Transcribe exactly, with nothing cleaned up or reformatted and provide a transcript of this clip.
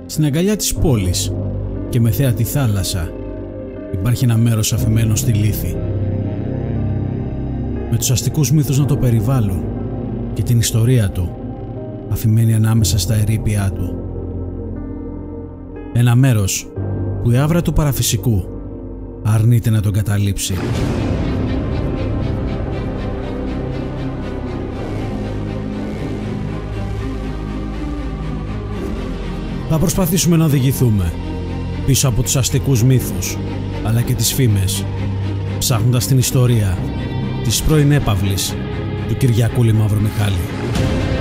Στην αγκαλιά της πόλης και με θέα τη θάλασσα υπάρχει ένα μέρος αφημένο στη λύθη, με τους αστικούς μύθους να το περιβάλλουν και την ιστορία του αφημένη ανάμεσα στα ερείπια του. Ένα μέρος που η άβρα του παραφυσικού αρνείται να τον καταλήψει. Θα προσπαθήσουμε να οδηγηθούμε πίσω από τους αστικούς μύθους αλλά και τις φήμες, ψάχνοντας την ιστορία της πρώην έπαυλης του Κυριακούλη Μαυρομιχάλη.